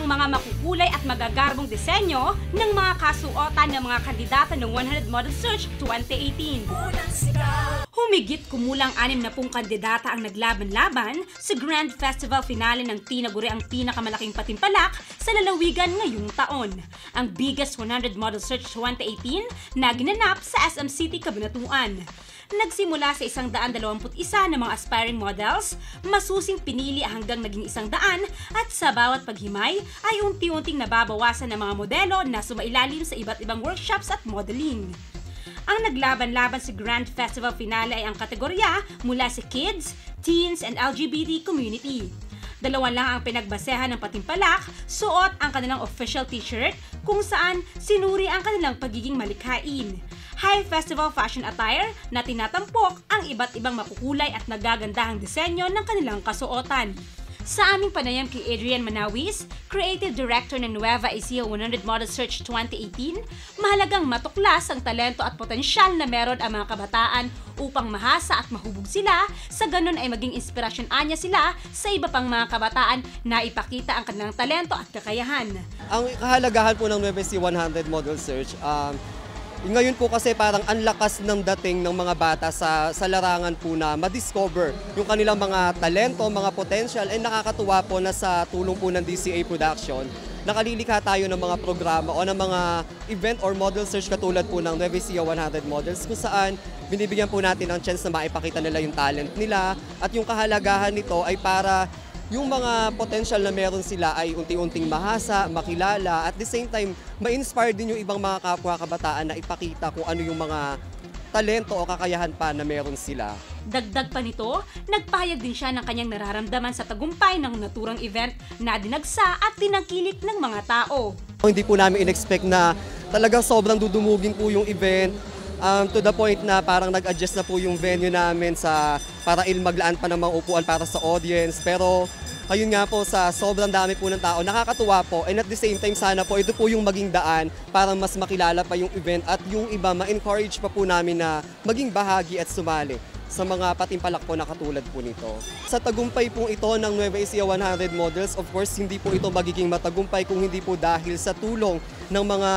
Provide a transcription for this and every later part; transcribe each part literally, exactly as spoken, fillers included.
ang mga makukulay at magagarbong disenyo ng mga kasuotan ng mga kandidata ng one hundred Model Search twenty eighteen. Humigit kumulang anim na pung kandidata ang naglaban-laban sa Grand Festival Finale ng tinaguri ang pinakamalaking patimpalak sa lalawigan ngayong taon. Ang biggest one hundred Model Search twenty eighteen na ginanap sa S M City, Cabanatuan. Nagsimula sa isang daan dalawamput isa na mga aspiring models, masusing pinili hanggang naging isang daan at sa bawat paghimay ay unti-unting nababawasan ng mga modelo na sumailalim sa iba't ibang workshops at modeling. Ang naglaban-laban sa Grand Festival Finale ay ang kategorya mula sa kids, teens, and L G B T community. Dalawa lang ang pinagbasehan ng patimpalak, suot ang kanilang official t-shirt kung saan sinuri ang kanilang pagiging malikhain. High festival fashion attire na tinatampok ang iba't ibang makukulay at nagagandahang disenyo ng kanilang kasuotan. Sa aming panayam kay Adrian Manawis, Creative Director ng Nueva Ecija one hundred Model Search twenty eighteen, mahalagang matuklas ang talento at potensyal na meron ang mga kabataan upang mahasa at mahubog sila, sa ganun ay maging inspirasyon anya sila sa iba pang mga kabataan na ipakita ang kanilang talento at kakayahan. Ang kahalagahan po ng Nueva Ecija one hundred Model Search, um, ngayon po kasi parang ang lakas ng dating ng mga bata sa, sa larangan po na ma-discover yung kanilang mga talento, mga potential, and nakakatuwa po na sa tulong po ng D C A Production, nakalilikha tayo ng mga programa o ng mga event or model search katulad po ng Nueva Ecija one hundred Models kung saan binibigyan po natin ng chance na maipakita nila yung talent nila, at yung kahalagahan nito ay para yung mga potential na meron sila ay unti-unting mahasa, makilala, at the same time, ma-inspire din yung ibang mga kapwa kabataan na ipakita kung ano yung mga talento o kakayahan pa na meron sila. Dagdag pa nito, nagpahayag din siya ng kanyang nararamdaman sa tagumpay ng naturang event na dinagsa at tinangkilik ng mga tao. Hindi po namin in-expect na talagang sobrang dudumugin po yung event. Um, to the point na parang nag-adjust na po yung venue namin sa para ilmaglaan pa ng mga upuan para sa audience. Pero ayun nga po, sa sobrang dami po ng tao, nakakatuwa po, and at the same time sana po ito po yung maging daan para mas makilala pa yung event at yung iba ma-encourage pa po namin na maging bahagi at sumali sa mga patimpalak po na katulad po nito. Sa tagumpay po ito ng Nueva Ecija one hundred Models, of course hindi po ito magiging matagumpay kung hindi po dahil sa tulong ng mga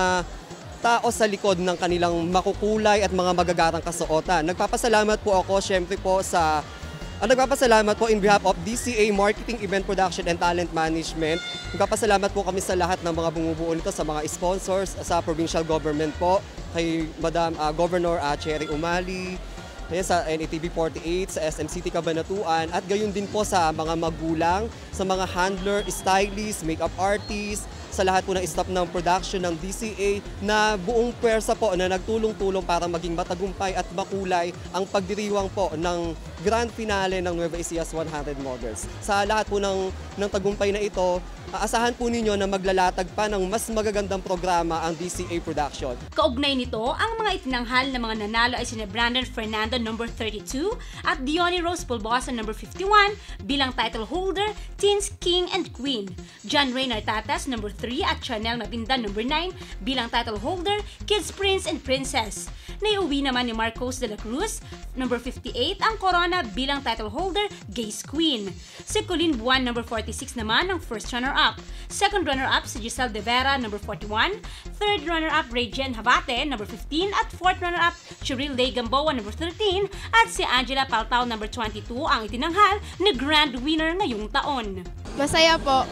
tao sa likod ng kanilang makukulay at mga magagarang kasuotan. Nagpapasalamat po ako syempre po sa uh, nagpapasalamat po in behalf of D C A Marketing, Event Production and Talent Management. Nagpapasalamat po kami sa lahat ng mga bumubuo nito, sa mga sponsors, sa provincial government po, kay Madam uh, Governor uh, Cherry Umali, sa N A T V forty-eight, sa S M City Cabanatuan, at gayon din po sa mga magulang, sa mga handler, stylist, makeup artist, sa lahat po ng staff ng production ng D C A na buong pwersa po na nagtulong-tulong para maging matagumpay at makulay ang pagdiriwang po ng grand finale ng Nueva Ecija one hundred Models. Sa lahat po ng, ng tagumpay na ito, aasahan po ninyo na maglalatag pa ng mas magagandang programa ang D C A Production. Kaugnay nito, ang mga itinanghal na mga nanalo ay sina Brandon Fernando number thirty-two at Diony Rose Pulbosa number fifty-one bilang title holder, Teens King and Queen. John Reynard Tatas number three at Chanel Mabinda number nine bilang title holder, Kids Prince and Princess. Naiuwi naman ni Marcos de la Cruz number fifty-eight ang corona bilang title holder, Gays Queen. Si Colleen Buwan number forty-six naman ang first runner-up. Second runner-up si Giselle De Vera number forty-one, third runner-up Regine Habate number fifteen, at fourth runner-up Cheryl Lay Gamboa number thirteen, at si Angela Paltao number twenty-two ang itinanghal na grand winner ngayong taon. Masaya po.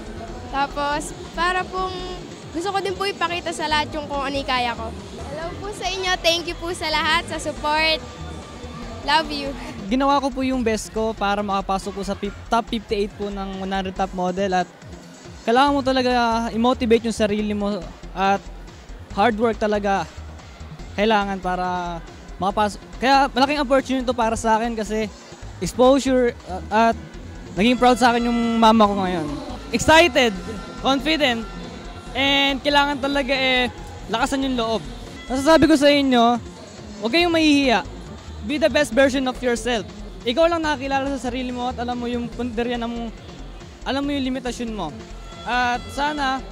Tapos, para pong gusto ko din po ipakita sa lahat yung kung ano kaya ko. Hello po sa inyo. Thank you po sa lahat, sa support. Love you. Ginawa ko po yung best ko para makapasok po sa top fifty-eight po ng one hundred Top Model, at kailangan mo talaga i-motivate yung sarili mo at hard work talaga kailangan para makapasok. Kaya malaking opportunity to para sa akin kasi exposure at, at naging proud sa akin yung mama ko ngayon. Excited, confident, and kailangan talaga eh lakasan yung loob. Nasasabi ko sa inyo, huwag kayong mahihiya. Be the best version of yourself. Ikaw lang nakakilala sa sarili mo at alam mo yung punteriya mo, alam mo yung limitasyon mo. At sana,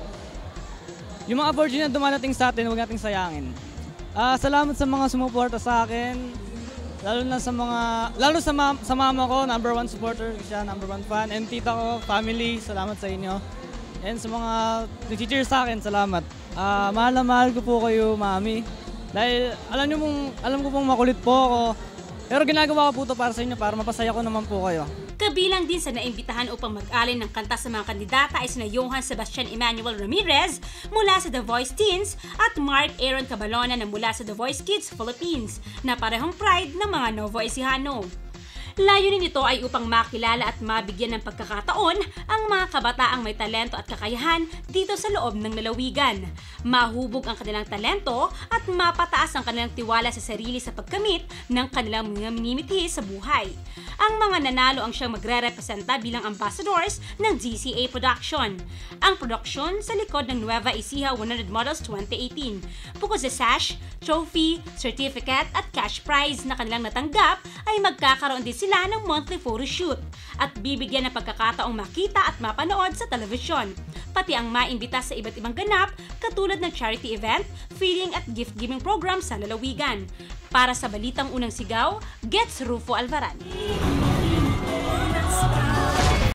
yung mga opportunity na dumarating sa atin, huwag nating sayangin. Uh, salamat sa mga sumuporta sa akin. Lalo na sa mga, lalo sa, ma sa mama ko, number one supporter siya, number one fan. And tita ko, family, salamat sa inyo. And sa mga nag-cheer sa akin, salamat. Ah, mahal na mahal ko po kayo, Mami. Dahil alam niyo mong, alam ko pong makulit po ako. Pero ginagawa ko po ito para sa inyo, para mapasaya ko naman po kayo. Kabilang din sa naimbitahan upang mag-alin ng kanta sa mga kandidata ay sina Johan Sebastian Emmanuel Ramirez mula sa The Voice Teens at Mark Aaron Cabalona na mula sa The Voice Kids Philippines na parehong pride ng mga Novo Ecijano. Layunin nito ay upang makilala at mabigyan ng pagkakataon ang mga kabataang may talento at kakayahan dito sa loob ng lalawigan. Mahubog ang kanilang talento at mapataas ang kanilang tiwala sa sarili sa pagkamit ng kanilang mga minimithi sa buhay. Ang mga nanalo ang siyang magre-representa bilang ambassadors ng G C A Production. Ang production sa likod ng Nueva Ecija one hundred Models twenty eighteen. Bukod sa sash, trophy, certificate at cash prize na kanilang natanggap ay magkakaroon din sila ng monthly photoshoot at bibigyan ng pagkakataong makita at mapanood sa telebisyon. Pati ang maimbita sa iba't ibang ganap katulad ng charity event, feeding at gift-giving program sa lalawigan. Para sa Balitang Unang Sigaw, Gets Rufo Alvaran.